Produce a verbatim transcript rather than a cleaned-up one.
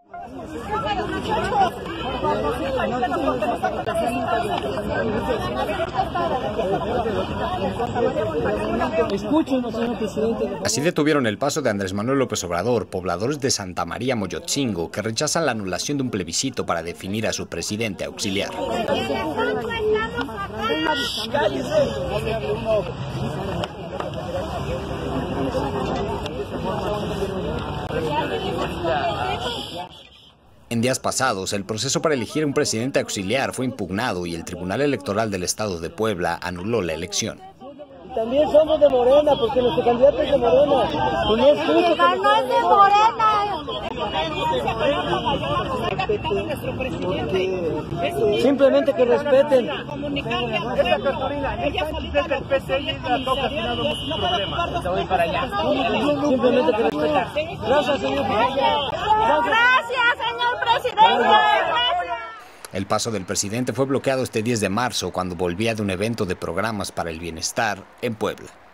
Así detuvieron el paso de Andrés Manuel López Obrador, pobladores de Santa María Moyotzingo, que rechazan la anulación de un plebiscito para definir a su presidente auxiliar. En días pasados, el proceso para elegir un presidente auxiliar fue impugnado y el Tribunal Electoral del Estado de Puebla anuló la elección. También somos de Morena, porque nuestro candidato es de Morena. Pues no es justo. No es de Morena. Simplemente que respeten. Esta Catarina, ella es del P C y la ha ocasionado muchos problemas. Te voy para allá. Simplemente que respeten. Gracias, señor presidente. Gracias, señor presidente. El paso del presidente fue bloqueado este diez de marzo cuando volvía de un evento de programas para el bienestar en Puebla.